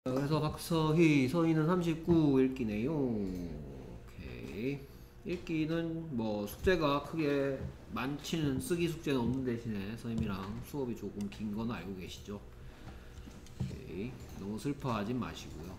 그래서 박서희, 서희는 39 읽기네요. 오케이. 읽기는 뭐 숙제가 크게 많지는 쓰기 숙제는 없는 대신에 서희랑 수업이 조금 긴 건 알고 계시죠? 오케이. 너무 슬퍼하진 마시고요.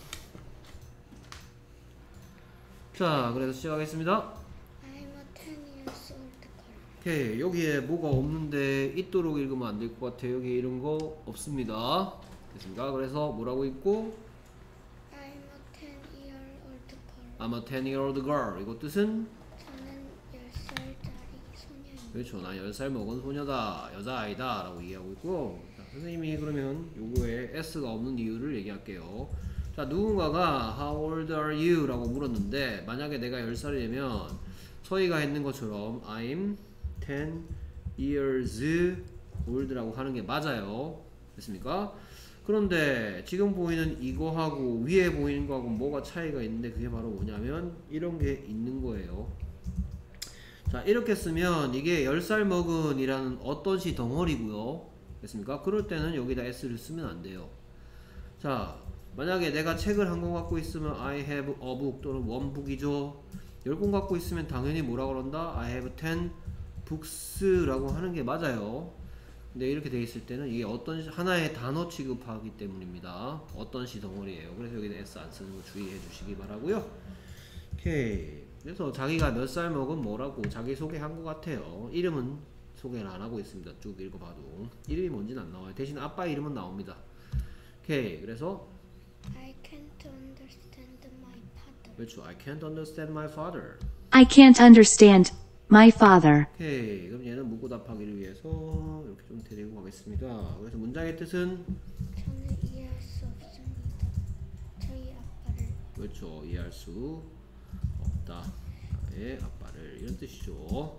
자, 그래서 시작하겠습니다. I'm a 10 years old girl. 오케이. 여기에 뭐가 없는데 있도록 읽으면 안 될 것 같아요. 여기 이런 거 없습니다. 됐습니까? 그래서 뭐라고 읽고 I'm a 10-year-old girl. I'm a 10-year-old girl. 이거 뜻은 저는 10살짜리 소녀입니다. 그렇죠. 난 10살 먹은 소녀다. 여자아이다. 라고 얘기하고 있고, 자, 선생님이 그러면 요거에 S가 없는 이유를 얘기할게요. 자, 누군가가 How old are you? 라고 물었는데 만약에 내가 10살이면 서희가 했는 것처럼 I'm 10 years old 라고 하는 게 맞아요. 됐습니까? 그런데 지금 보이는 이거하고 위에 보이는 거하고 뭐가 차이가 있는데 그게 바로 뭐냐면 이런 게 있는 거예요. 자, 이렇게 쓰면 이게 10살 먹은 이라는 어떤 시 덩어리고요. 됐습니까? 그럴 때는 여기다 S를 쓰면 안 돼요. 자, 만약에 내가 책을 한 권 갖고 있으면 I have a book 또는 one book이죠. 10권 갖고 있으면 당연히 뭐라고 그런다? I have 10 books 라고 하는 게 맞아요. 근데 이렇게 돼 있을 때는 이게 어떤 하나의 단어 취급하기 때문입니다. 어떤 시 덩어리예요. 그래서 여기는 S 안 쓰는 거 주의해 주시기 바라고요. 오케이. 그래서 자기가 몇 살 먹은 뭐라고 자기 소개한 것 같아요. 이름은 소개를 안 하고 있습니다. 쭉 읽어봐도 이름이 뭔지는 안 나와요. 대신 아빠 이름은 나옵니다. 오케이. 그래서 I can't understand my father. 그렇죠. I can't understand my father. I can't understand my father. 오케이. 그럼 얘는 묻고 답하기를 위해서 이렇게 좀 데리고 가겠습니다. 그래서 문장의 뜻은 저는 이해할 수 없습니다. 저희 아빠를. 그렇죠. 이해할 수 없다. 의 아빠를 이런 뜻이죠.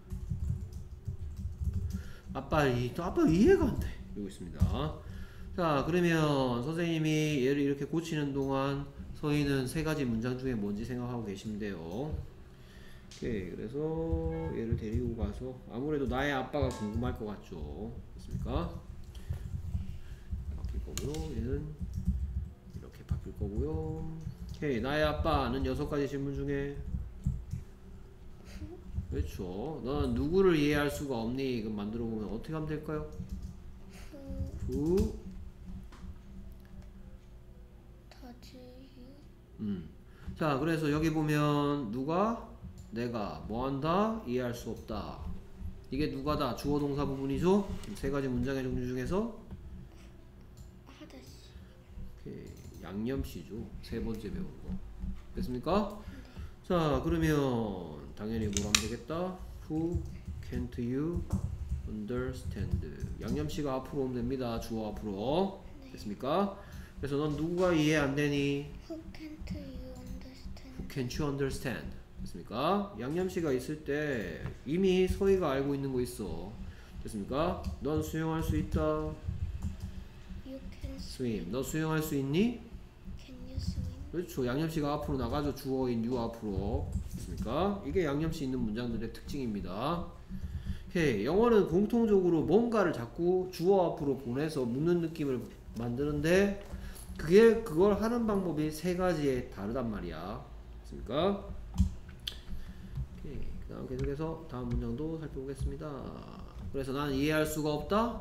아빠 이해가 안 돼. 이러고 있습니다. 자, 그러면 선생님이 얘를 이렇게 고치는 동안 서희는 세 가지 문장 중에 뭔지 생각하고 계시면 돼요. 오케이. 그래서 얘를 데리고 가서 아무래도 나의 아빠가 궁금할 것 같죠. 됐습니까? 바뀔 거고요. 얘는 이렇게 바뀔 거고요. 오케이. 나의 아빠는 6가지 질문 중에 그렇죠. 너는 누구를 이해할 수가 없니? 이거 만들어 보면 어떻게 하면 될까요? Who does you? 자, 그래서 여기 보면 누가, 내가, 뭐한다, 이해할 수 없다. 이게 누가다, 주어 동사 부분이죠. 세 가지 문장의 종류 중에서 하다시. 양념시죠. 세 번째 배운 거. 됐습니까? 자, 그러면 당연히 뭘 하면 되겠다. Who can't you understand? 양념시가 앞으로 오면 됩니다. 주어 앞으로. 됐습니까? 그래서 넌 누구가 이해 안 되니? Who can't you understand? Who can't you understand? 됐습니까? 양념시가 있을 때 이미 서희가 알고 있는 거 있어. 됐습니까? 넌 수영할 수 있다. You can swim. 너 수영할 수 있니? Can you swim? 그렇죠. 양념시가 앞으로 나가죠. 주어인 you 앞으로. 됐습니까? 이게 양념시 있는 문장들의 특징입니다. 오케이. 영어는 공통적으로 뭔가를 자꾸 주어 앞으로 보내서 묻는 느낌을 만드는데 그걸 하는 방법이 세 가지에 다르단 말이야. 됐습니까? 오케이. 그 다음 계속해서 다음 문장도 살펴보겠습니다. 그래서 나는 이해할 수가 없다.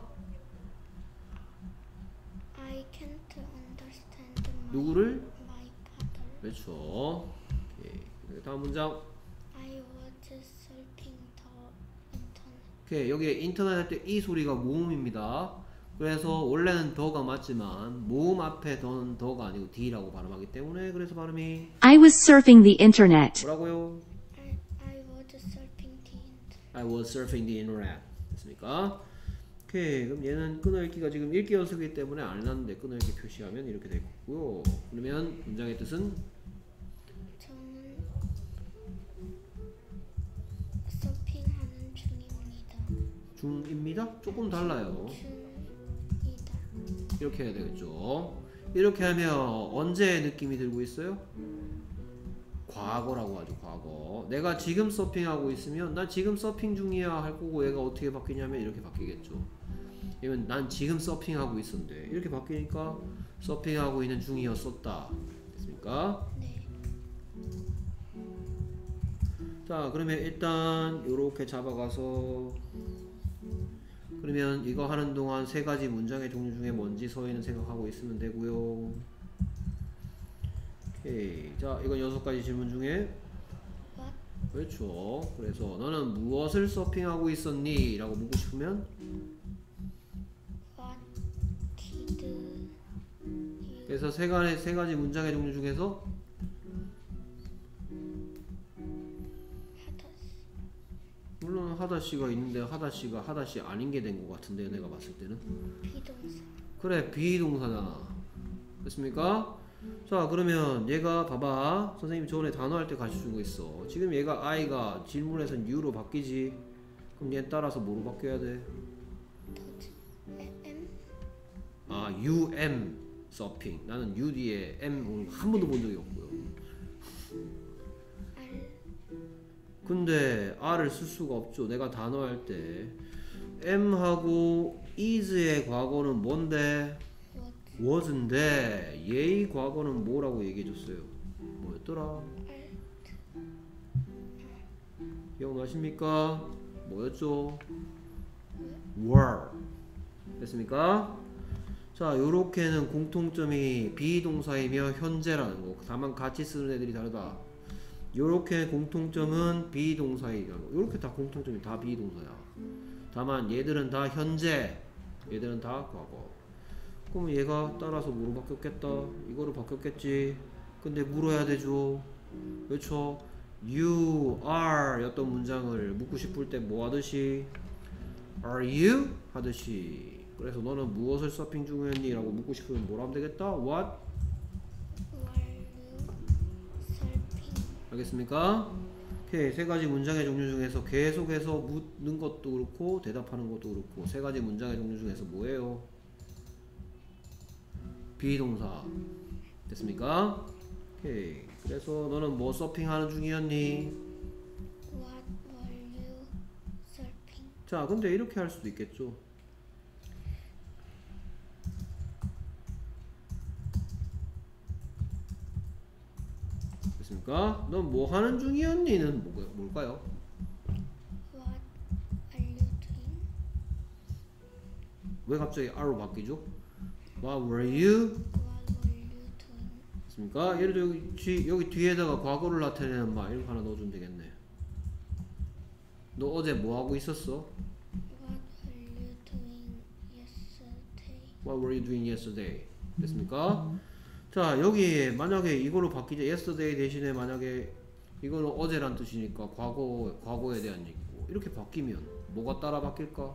I can't understand 누구를? my father. 그렇죠. 오케이. 다음 문장. I was surfing the internet. 오케이. 여기에 인터넷 할 때 이 소리가 모음입니다. 그래서 원래는 더가 맞지만 모음 앞에 더는 더가 아니고 D라고 발음하기 때문에 그래서 발음이 I was surfing the internet. 뭐라고요? I was surfing the internet. I was surfing the internet. 됐습니까? 오케이. 그럼 얘는 끊어읽기가 지금 읽기 연습이기 때문에 안 해놨는데 끊어읽기 표시하면 이렇게 되고요. 그러면 문장의 뜻은 저는 서핑하는 중입니다. 중입니다? 조금 달라요. 중이다. 이렇게 해야 되겠죠. 이렇게 하면 언제의 느낌이 들고 있어요? 과거라고 하죠. 과거. 내가 지금 서핑하고 있으면 난 지금 서핑 중이야 할 거고 얘가 어떻게 바뀌냐면 이렇게 바뀌겠죠. 이건 난 지금 서핑하고 있었는데 이렇게 바뀌니까 서핑하고 있는 중이었었다. 됐습니까? 네. 자, 그러면 일단 요렇게 잡아가서 그러면 이거 하는 동안 세 가지 문장의 종류 중에 뭔지 서희는 생각하고 있으면 되고요. 오케이. 자, 이건 6가지 질문 중에 What 그렇죠. 그래서 너는 무엇을 서핑하고 있었니? 라고 묻고 싶으면 What did you 그래서 세 가지 문장의 종류 중에서 하다시 물론 하다시가 있는데 하다시가 하다시 아닌 게 된 것 같은데 내가 봤을 때는 비동사 그래 비동사잖아. 됐습니까? 자 그러면 얘가 봐봐 선생님이 저번에 단어 할 때 가르쳐준 거 있어. 지금 얘가 I가 질문에선 U로 바뀌지. 그럼 얘 따라서 뭐로 바뀌어야 돼? M 아 UM 서핑. 나는 U 뒤에 M 오늘 한 번도 본 적이 없고요. R 근데 R을 쓸 수가 없죠. 내가 단어 할 때 M하고 is의 과거는 뭔데? What was인데 얘의 과거는 뭐라고 얘기해줬어요? 뭐였더라? R 기억나십니까? 뭐였죠? were. 됐습니까? 자, 요렇게는 공통점이 비동사이며 현재라는 거. 다만 같이 쓰는 애들이 다르다. 요렇게 공통점은 비동사이라는 거. 요렇게 다 공통점이 다 비동사야. 다만 얘들은 다 현재, 얘들은 다 과거. 그럼 얘가 따라서 뭐로 바뀌었겠다? 이거로 바뀌었겠지. 근데 물어야 되죠. 그렇죠? You are 였던 문장을 묻고 싶을 때 뭐 하듯이 Are you? 하듯이. 그래서 너는 무엇을 서핑 중이었니? 라고 묻고 싶으면 뭐라 하면 되겠다? What? were you surfing 알겠습니까? 오케이. 세 가지 문장의 종류 중에서 계속해서 묻는 것도 그렇고 대답하는 것도 그렇고 세 가지 문장의 종류 중에서 뭐예요? 비동사. 됐습니까? 오케이. 그래서 너는 뭐 서핑하는 중이었니? What were you surfing 자, 근데 이렇게 할 수도 있겠죠. 됐습니까? 넌 뭐 하는 중이었니는 뭘까요? What are you doing 왜 갑자기 R로 바뀌죠? What were you? What were you doing 됐습니까? 예를 들어 여기 뒤에다가 과거를 나타내는 말 이렇게 하나 넣어주면 되겠네. 너 어제 뭐 하고 있었어? What were you doing yesterday What were you doing yesterday? 됐습니까? 자 여기 만약에 이걸로 바뀌자 yesterday 대신에 만약에 이거는 어제란 뜻이니까 과거에 대한 얘기고 이렇게 바뀌면 뭐가 따라 바뀔까?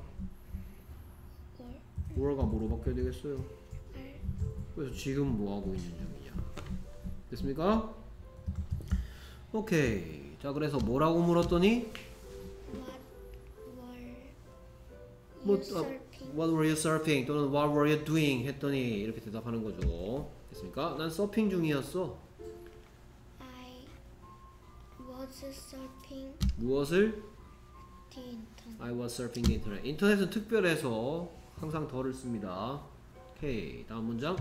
were가 뭐로 바뀌어야 되겠어요? are 그래서 지금 뭐 하고 있는 중이냐? 됐습니까? 오케이. 자 그래서 뭐라고 물었더니 What were you 뭐, surfing What were you surfing? 또는 What were you doing? 했더니 이렇게 대답하는 거죠. 됐습니까? 난 서핑 중이었어. I was surfing 무엇을? the internet I was surfing the internet. 인터넷은 특별해서 항상 덜을 씁니다. 오케이. 다음 문장.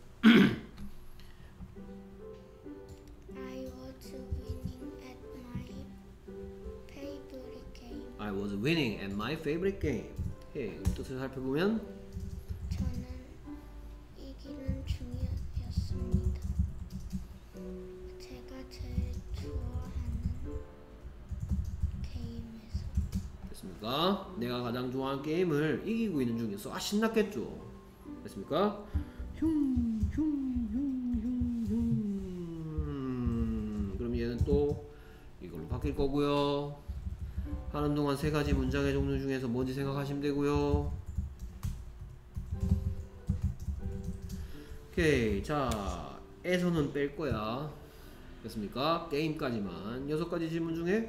I was winning at my favorite game. I was winning at my favorite game. 오케이. 뜻을 살펴보면 저는 이기는 중이었습니다. 제가 제일 좋아하는 게임에서 됐습니까? 내가 가장 좋아하는 게임을 이기고 있는 중이었어. 아 신났겠죠. 됐습니까? 그럼 얘는 또 이걸로 바뀔 거고요. 하는 동안 세 가지 문장의 종류 중에서 뭔지 생각하시면 되고요. 오케이. 자, 에서는 뺄 거야. 됐습니까? 게임까지만. 6가지 질문 중에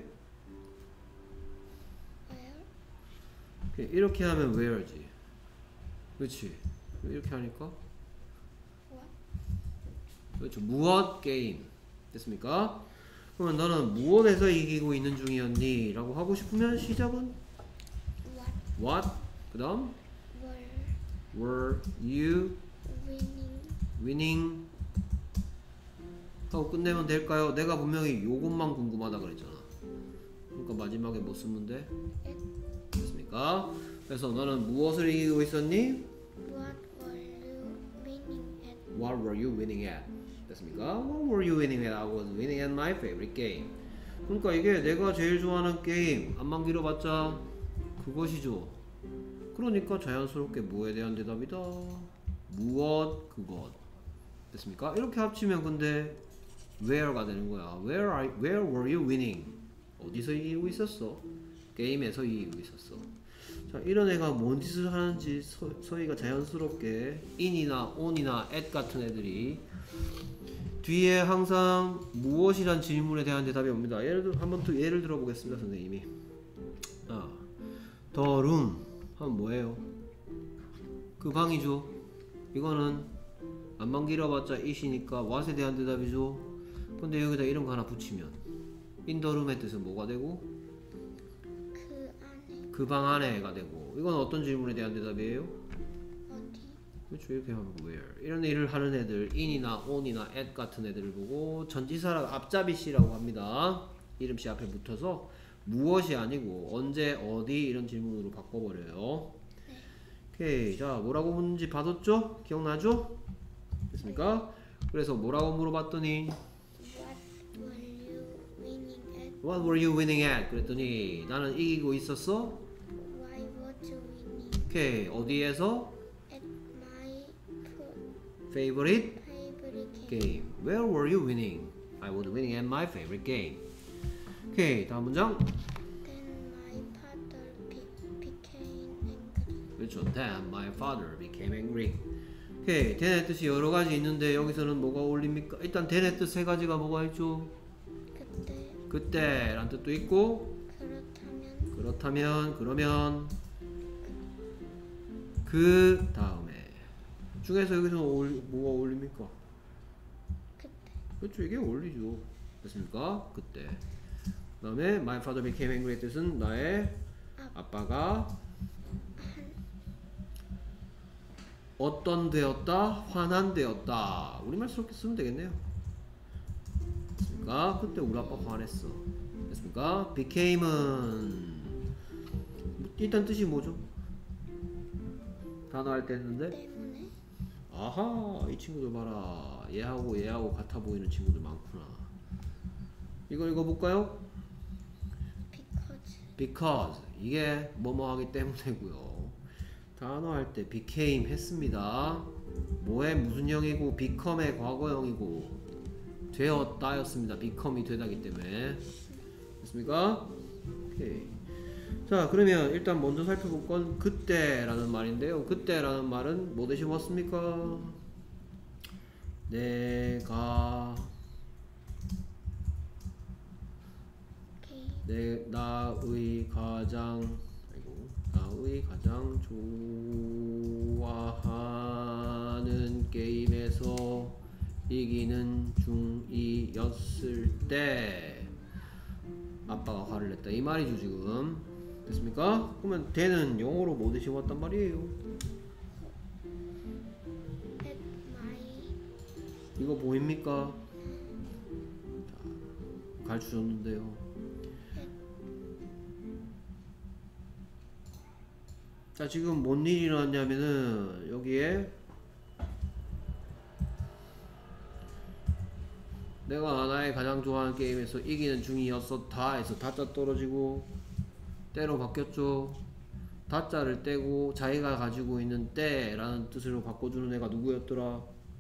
Where 오케이. 이렇게 하면 where지. 그렇지. 이렇게 하니까 what 그렇죠. 무엇 게임. 됐습니까? 그러면 너는 무엇에서 이기고 있는 중이었니? 라고 하고 싶으면 시작은 what what 그 다음 were were you winning winning 하고 끝내면 될까요? 내가 분명히 요것만 궁금하다 그랬잖아. 그러니까 마지막에 뭐 쓰면 돼? 됐습니까? 그래서 너는 무엇을 이기고 있었니? What were you winning What were you winning at? at? 됐습니까? What were you winning at? I was winning at my favorite game. 그러니까 이게 내가 제일 좋아하는 게임 안만 길어봤자 그것이죠. 그러니까 자연스럽게 뭐에 대한 대답이다. 무엇 그것. 됐습니까? 이렇게 합치면 근데 where가 되는 거야. Where were you winning? 어디서 이기고 있었어? 게임에서 이기고 있었어. 자, 이런 애가 뭔 짓을 하는지 서희가 자연스럽게 in이나 on이나 at 같은 애들이 뒤에 항상 무엇이란 질문에 대한 대답이 옵니다. 한번 또 예를 들어 보겠습니다, 선생님이. The room 하면 뭐예요? 그 방이죠. 이거는 안만 길어봤자 it이니까 what에 대한 대답이죠. 근데 여기다 이런 거 하나 붙이면 in the room의 뜻은 뭐가 되고? 그 안에 그 방 안에가 되고. 이건 어떤 질문에 대한 대답이에요? 어디? 그렇죠. 이렇게 하면 where. 이런 일을 하는 애들 in이나 on이나 at 같은 애들을 보고 전치사랑 앞잡이시라고 합니다. 이름씨 앞에 붙어서 무엇이 아니고 언제 어디 이런 질문으로 바꿔버려요. 오케이. 자, 뭐라고 묻는지 봐뒀죠? 기억나죠? 됐습니까? 그래서 뭐라고 물어봤더니 What were you winning What were you winning at? at? 그랬더니 나는 이기고 있었어. Why was you winning 오케이. 어디에서? at my Favorite favorite game? game. Where were you winning? I was winning at my favorite game. 오케이. 다음 문장. Then my father became angry. 그렇죠. Then my father became angry. 오케이. then의 뜻이 여러 가지 있는데 여기서는 뭐가 어울립니까? 일단 then의 뜻 세 가지가 뭐가 있죠? 그때 라는 뜻도 있고 그러면 그 다음에 중에서 여기서 뭐가 어울립니까? 그때 그렇죠. 이게 어울리죠. 됐습니까? 그때. 그 다음에 my father became angry의 뜻은 나의 아빠가 어떤 되었다? 화난 되었다. 우리말스럽게 쓰면 되겠네요. 됐습니까? 그때 우리 아빠 화냈어. 됐습니까? became은 일단 뜻이 뭐죠? 단어 할 때 했는데 때문에 아하, 이 친구들 봐라. 얘하고 같아 보이는 친구들 많구나. 이거 읽어볼까요? because 이게 뭐뭐 하기 때문에고요. 단어 할 때 became 했습니다. 뭐의 무슨 형이고 become의 과거형이고 되었다 였습니다. become이 되다기 때문에. 됐습니까? 오케이. 자, 그러면 일단 먼저 살펴볼 건 그때라는 말인데요. 그때라는 말은 뭐 대신 왔습니까? 내가 나의 가장 좋아하는 게임에서 이기는 중이었을 때 아빠가 화를 냈다 이 말이죠 지금. 됐습니까? 그러면 대는 영어로 뭐 대신 왔단 말이에요? at my 이거 보입니까? 자, 가르쳐줬는데요. 자, 지금 뭔 일이 일어났냐면은 여기에 내가 나의 가장 좋아하는 게임에서 이기는 중이었었다 해서 다자 떨어지고 때로 바뀌었죠. 다자를 떼고 자기가 가지고 있는 때라는 뜻으로 바꿔주는 애가 누구였더라?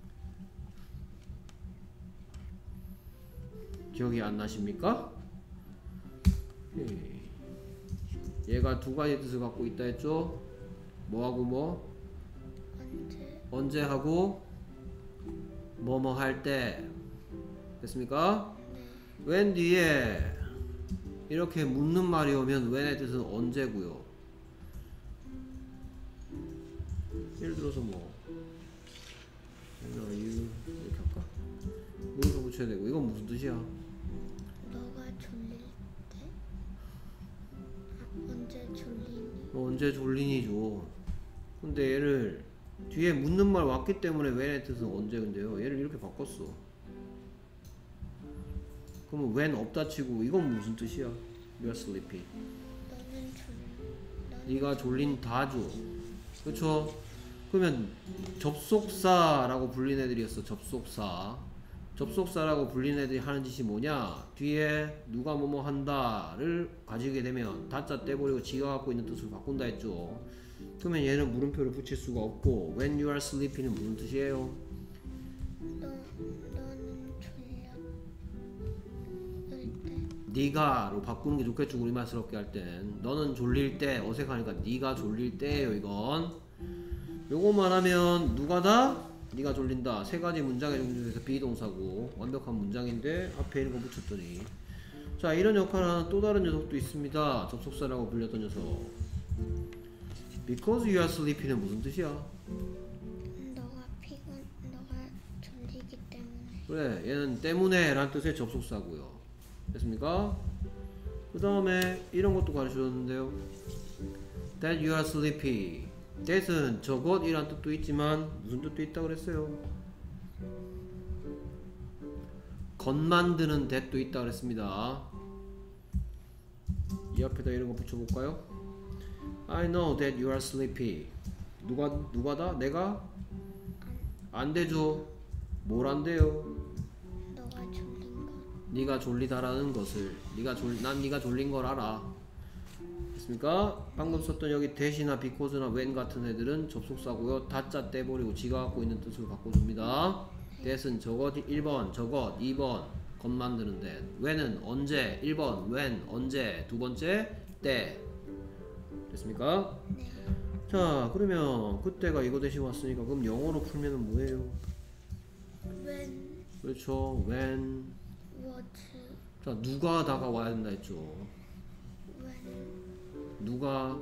기억이 안 나십니까? 얘가 두 가지 뜻을 갖고 있다 했죠. 뭐하고 뭐? 언제 하고 뭐뭐 할 때. 됐습니까? when 뒤에 이렇게 묻는 말이 오면 when의 뜻은 언제고요. 예를 들어서 뭐 when are you 이렇게 할까? 뭐를 붙여야 되고 이건 무슨 뜻이야? 너가 졸릴 때? 언제 졸리니? 언제 졸리니죠. 근데 얘를 뒤에 묻는 말 왔기 때문에 when의 뜻은 언제 근데요. 얘를 이렇게 바꿨어. 그러면 when 없다 치고 이건 무슨 뜻이야? You're sleepy. 네가 졸린다죠. 그쵸? 그러면 접속사라고 불린 애들이었어. 접속사라고 불린 애들이 하는 짓이 뭐냐? 뒤에 누가 뭐뭐 한다를 가지게 되면 다짜 떼버리고 지가 갖고 있는 뜻으로 바꾼다 했죠. 그러면 얘는 물음표를 붙일 수가 없고 when you are sleepy는 무슨 뜻이에요? 너는 졸릴 때. 네가로 바꾸는 게 좋겠죠. 우리말스럽게 할 땐 너는 졸릴 때 어색하니까 네가 졸릴 때예요. 이건 요거만 하면 누가다? 네가 졸린다. 세 가지 문장의 종류 중에서 비동사고 완벽한 문장인데 앞에 있는 거 붙였더니 자 이런 역할을 하는 또 다른 녀석도 있습니다. 접속사라고 불렸던 녀석. Because you are sleepy는 무슨 뜻이야? 너가 졸리기 때문에. 그래 얘는 때문에 라는 뜻의 접속사고요. 됐습니까? 그 다음에 이런 것도 가르쳐줬는데요. That you are sleepy. that은 저것이란 뜻도 있지만 무슨 뜻도 있다 그랬어요? 것 만드는 that도 있다 그랬습니다. 이 앞에다 이런 거 붙여볼까요? I know that you are sleepy. 누가다? 내가? 안 되죠. 뭘 안 돼요? 너가 졸린 거. 네가 졸리다라는 것을 난 네가 졸린 걸 알아. 됐습니까? 방금 썼던 여기 that이나 because나 when 같은 애들은 접속사고요. 다짜 떼버리고 지가 갖고 있는 뜻으로 바꿔줍니다. that은 저것 1번, 저것 2번 것 만드는 that. when은 언제 1번, when 언제 두 번째 때. 됐습니까? 네. 자 그러면 그때가 이거 대신 왔으니까 그럼 영어로 풀면은 뭐예요? When 그렇죠. when. was 자 누가 다가와야 된다 했죠. when 누가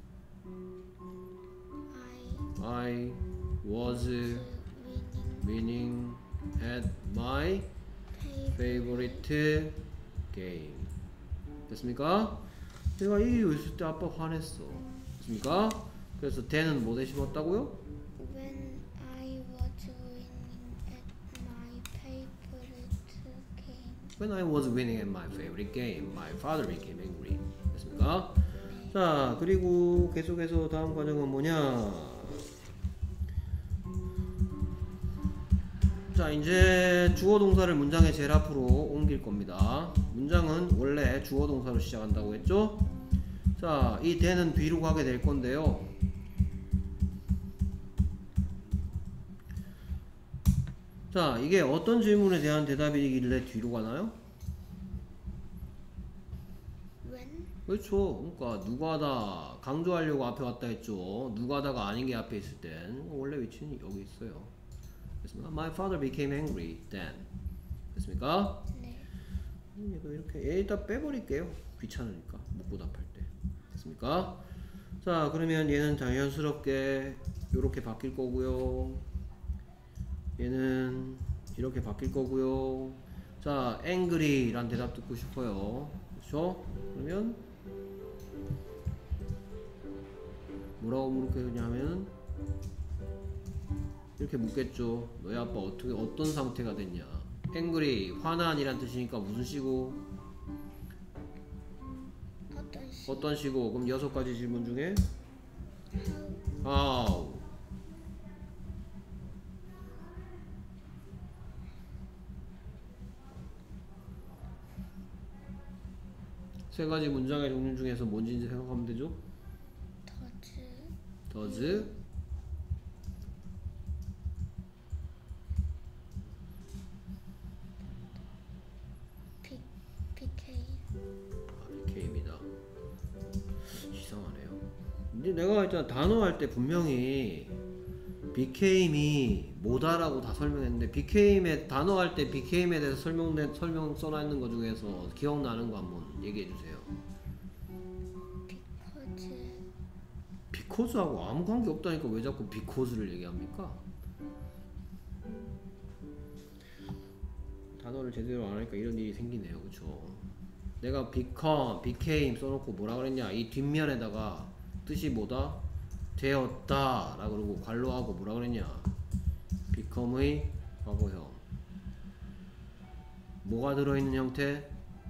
I was winning at my favorite game. 됐습니까? 내가 이기고 있을 때 아빠 화냈어. 됐습니까? 그래서 then은 뭐 대신 왔다고요? When I was winning at my favorite game. When I was winning at my favorite game, my father became angry. 됐습니까? 자, 그리고 계속해서 다음 과정은 뭐냐? 자, 이제 주어 동사를 문장의 제일 앞으로 옮길 겁니다. 문장은 원래 주어 동사로 시작한다고 했죠? 자, 이 then은 뒤로 가게 될 건데요. 자, 이게 어떤 질문에 대한 대답이길래 뒤로 가나요? When 그렇죠. 그러니까 누가다 강조하려고 앞에 왔다 했죠. 누가다가 아닌 게 앞에 있을 땐 원래 위치는 여기 있어요. 됐습니까? My father became angry then. 됐습니까? 네. 얘도 이렇게 얘 일단 빼버릴게요. 귀찮으니까 묻고 답할 때. 됐습니까? 자 그러면 얘는 자연스럽게 이렇게 바뀔 거고요. 얘는 이렇게 바뀔 거고요. 자 angry란 대답 듣고 싶어요. 그렇죠? 그러면 뭐라고 물었냐면 이렇게 묻겠죠. 너희 아빠 어떤 상태가 됐냐? angry 화난이란 뜻이니까 무슨 시고? 어떤 시고? 그럼 6가지 질문 중에 how 세 가지 문장의 종류 중에서 뭔지 생각하면 되죠? does became이다. 이상하네요. 근데 내가 일단 단어 할 때 분명히 became이 뭐다라고 다 설명했는데 became의 단어 할 때 became에 대해서 설명 써놔 있는 것 중에서 기억나는 거 한번 얘기해 주세요. because하고 아무 관계 없다니까 왜 자꾸 because를 얘기합니까? 단어를 제대로 안 하니까 이런 일이 생기네요. 그쵸? 내가 become, became 써놓고 뭐라 그랬냐? 이 뒷면에다가 뜻이 뭐다? 되었다 라고 그러고 관로하고 뭐라 그랬냐? become의 과거형. 뭐가 들어있는 형태?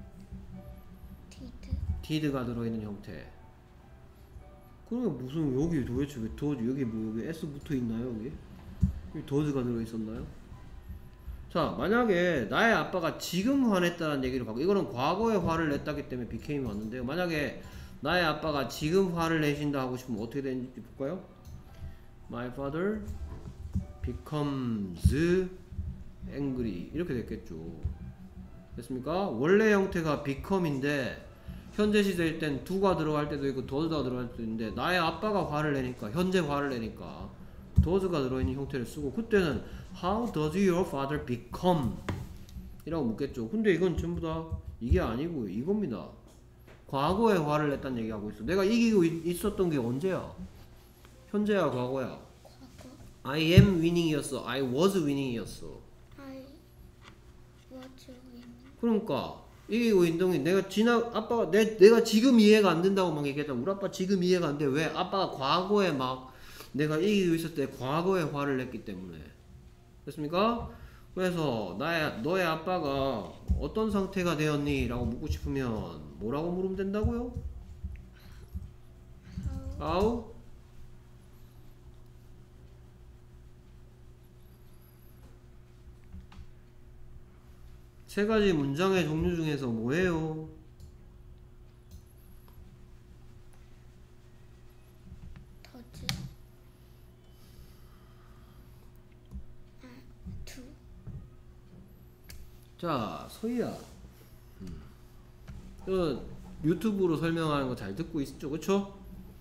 did가 들어있는 형태. 그러면 무슨 여기 도대체 왜 does 여기 뭐 여기 s 붙어 있나요 여기? 여기 does가 들어있었나요? 자, 만약에 나의 아빠가 지금 화냈다는 얘기를 갖고, 이거는 과거에 화를 냈다기 때문에 became이 왔는데요. 만약에 나의 아빠가 지금 화를 내신다 하고 싶으면 어떻게 되는지 볼까요? My father becomes angry 이렇게 됐겠죠. 됐습니까? 원래 형태가 become인데 현재 시제일 땐 do가 들어갈 때도 있고 does가 들어갈 때도 있는데 나의 아빠가 화를 내니까 현재 화를 내니까 does가 들어있는 형태를 쓰고, 그때는 How does your father become? 이라고 묻겠죠. 근데 이건 전부 다 이게 아니고 이겁니다. 과거에 화를 냈다는 얘기하고 있어. 내가 이기고 있었던 게 언제야? 현재야 과거야? 과거. I am winning이었어. I was winning이었어. I was winning. 그러니까 이기고 있던 게 내가 아빠가 내가 지금 이해가 안 된다고 막 얘기했잖아. 우리 아빠 지금 이해가 안 돼. 왜? 아빠가 과거에 막 내가 이기고 있을 때 과거에 화를 냈기 때문에. 됐습니까? 그래서 너의 아빠가 어떤 상태가 되었니? 라고 묻고 싶으면 뭐라고 물으면 된다고요? How? 세 가지 문장의 종류 중에서 뭐예요? does. do. 자, 서희야. 유튜브로 설명하는 거 잘 듣고 있죠? 그쵸?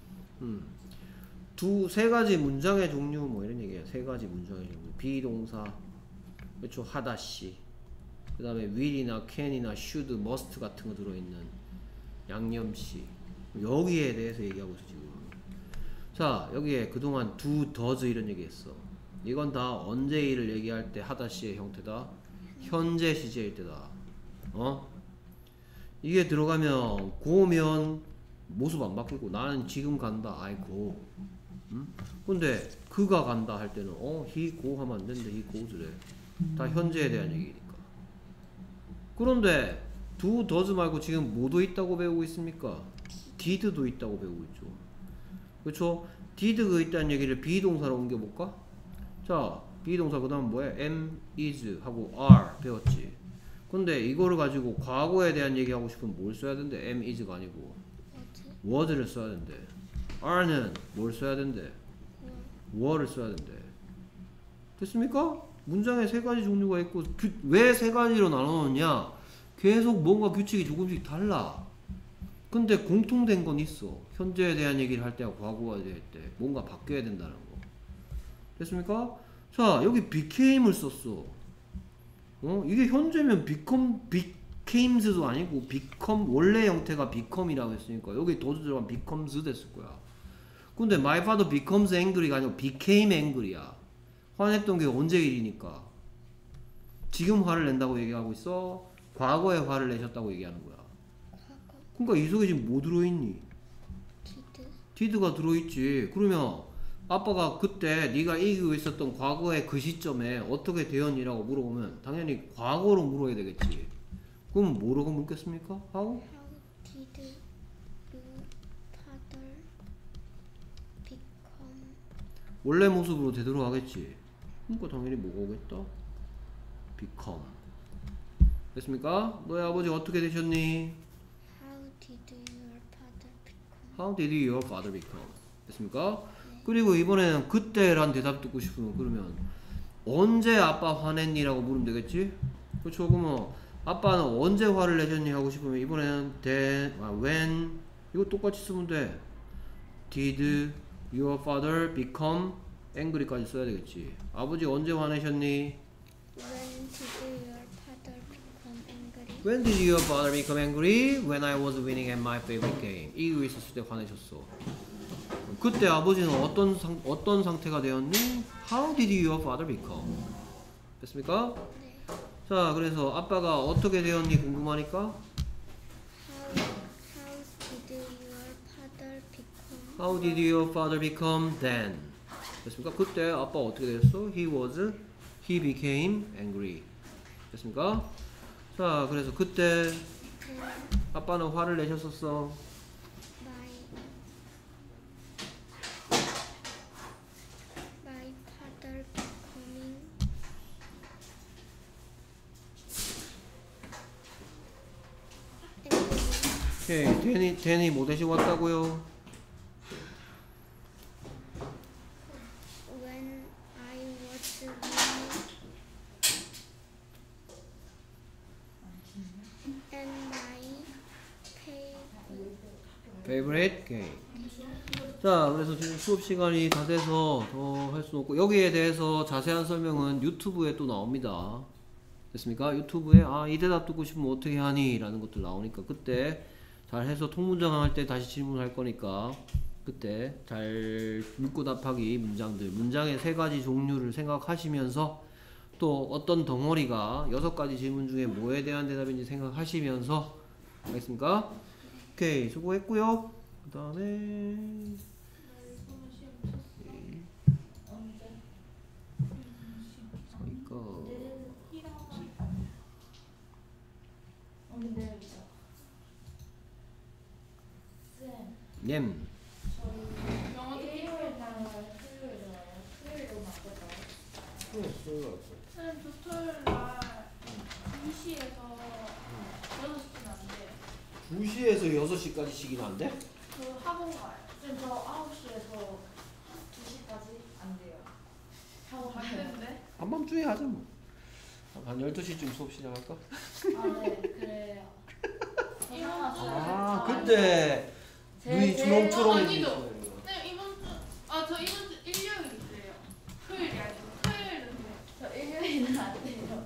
세 가지 문장의 종류 뭐 이런 얘기야. 세 가지 문장의 종류. 비동사. 그쵸? 하다시. 그 다음에 will이나 can이나 should, must 같은 거 들어있는 양념시. 여기에 대해서 얘기하고 있어 지금. 자, 여기에 그동안 do, does 이런 얘기 했어. 이건 다 언제 일을 얘기할 때 하다시의 형태다. 현재 시제일 때다. 이게 들어가면 go면 모습 안 바뀌고 나는 지금 간다. I go. 근데 그가 간다 할 때는 he go 하면 안 되는데 he goes래. 다 현재에 대한 얘기니까. 그런데 do, does 말고 지금 뭐도 있다고 배우고 있습니까? did도 있다고 배우고 있죠. 그렇죠? did가 있다는 얘기를 비동사로 옮겨볼까? 자, 비동사 그 다음 뭐야? am, is 하고 are 배웠지. 근데 이거를 가지고 과거에 대한 얘기하고 싶으면 뭘 써야 된대? am, is가 아니고 was를 써야 된대. are는 뭘 써야 된대? were를 써야 된대. 됐습니까? 문장에 세 가지 종류가 있고 왜 세 가지로 나눠놓냐? 계속 뭔가 규칙이 조금씩 달라. 근데 공통된 건 있어. 현재에 대한 얘기를 할 때와 과거에 대할 때 뭔가 바뀌어야 된다는 거. 됐습니까? 자, 여기 became을 썼어. 이게 현재면 becames도 아니고 become 원래 형태가 become이라고 했으니까 여기 does 들어가면 becomes 됐을 거야. 근데 my father becomes angry가 아니고 became angry야. 화냈던 게 언제 일이니까. 지금 화를 낸다고 얘기하고 있어? 과거에 화를 내셨다고 얘기하는 거야. 과거. 그러니까 이 속에 지금 뭐 들어있니? did. did가 들어있지. 그러면 아빠가 그때 네가 이기고 있었던 과거의 그 시점에 어떻게 되었니라고 물어보면 당연히 과거로 물어야 되겠지. 그럼 뭐라고 묻겠습니까? How? How did your father become? 원래 모습으로 되돌아가겠지. 그러니까 당연히 뭐가 오겠다? become. 됐습니까? 너의 아버지 어떻게 되셨니? How did your father become? How did your father become? 됐습니까? 그리고 이번에는 그때란 대답 듣고 싶으면 그러면 언제 아빠 화냈니? 라고 물으면 되겠지? 그렇죠? 그러면 아빠는 언제 화를 내셨니? 하고 싶으면 이번에는 when 이거 똑같이 쓰면 돼. Did your father become angry까지 써야 되겠지. 아버지 언제 화내셨니? When did your father become angry? When did your father become angry? When I was winning at my favorite game. 이기고 있었을 때 화내셨어. 그때 아버지는 어떤 상태가 되었니? How did your father become? 됐습니까? 네. 자, 그래서 아빠가 어떻게 되었니 궁금하니까? How did your father become? How did your father become then? 됐습니까? 그때 아빠 어떻게 됐어? He became angry. 됐습니까? 자, 그래서 그때 아빠는 화를 내셨었어. My father becoming angry. 오케이, 데니 뭐 대신 왔다고요? When I was young and my favorite game. 자, 그래서 지금 수업 시간이 다 돼서 더 할 수 없고 여기에 대해서 자세한 설명은 유튜브에 또 나옵니다. 됐습니까? 유튜브에 이 대답 듣고 싶으면 어떻게 하니? 라는 것들 나오니까 그때 잘 해서 통문장 할 때 다시 질문할 거니까 그때 잘 묻고 답하기 문장들 문장의 3가지 종류를 생각하시면서 또 어떤 덩어리가 6가지 질문 중에 뭐에 대한 대답인지 생각하시면서 알겠습니까? 오케이, 수고했고요. 그 다음에 님 선생님 저 토요일 날 2시에서 6시는 안 돼요. 2시에서 6시까지 시기는 안 돼? 그 학원 가요. 선생님 저 9시에서 2시까지 안 돼요. 학원 안 되는데? 한밤중에 하자 뭐. 한 12시쯤 수업 시작할까? 네 그래요. 그때 눈이 주렁주렁해지고 있어요. 네 이번 주 저 이번 주 일요일이에요. 토요일이 아니고 토요일은 돼요. 저 일요일은 안 돼요.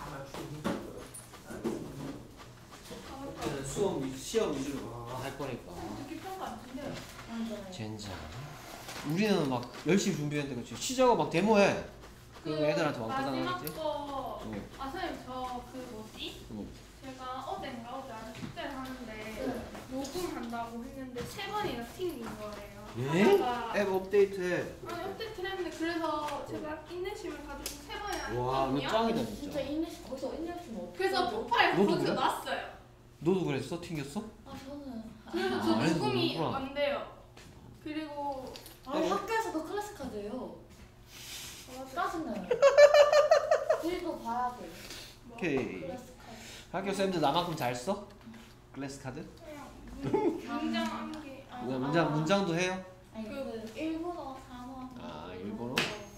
그때는 시험 위주로 할 거니까. 특히 평가 안 준대요. 맞아요. 젠장. 우리는 막 열심히 준비했는데 그치? 시작하고 막 데모해. 그 애들한테 왕따당하겠지? 마지막 거 응. 선생님 저 그 뭐지? 응. 제가 어제 아는 숙제를 하는데 녹음한다고 했는데 3번이나 튕긴 거예요. 예? 하다가 앱 업데이트해. 아니 업데이트를 했는데 그래서 제가 인내심을 가지고 3번이나 와, 너 했거든요. 짱이다 진짜 진짜. 인내심 거기서 인내심 어떻게? 그래서 폭파해서 너도 거기서 그래? 났어요. 너도 그랬어? 튕겼어? 저는 그래서 저 아니, 녹음이 그렇구나. 안 돼요. 그리고 학교에서도 클래스 카드예요. 짜증나요. 그리고 봐야 돼. 오케이. 클래스 카드. 학교 쌤들 나만큼 잘 써? 클래스 카드? 문장 암기 문장도 해요? 아니 그 그 일본어, 단어. 일본어?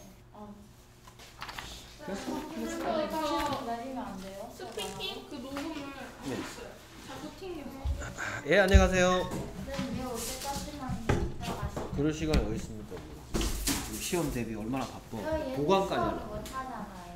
클래스 그래서 카드 저 기다리면 안 돼요? 스피킹 그 녹음을 네. 했어요. 자꾸 튕겨서. 예, 안녕하세요. 네, 올 때까지만 들어가시죠. 그럴 시간이 어디 있습니까? 시험 대비 얼마나 바빠. 저희 보강까지 수업을 하려고. 못 하잖아요.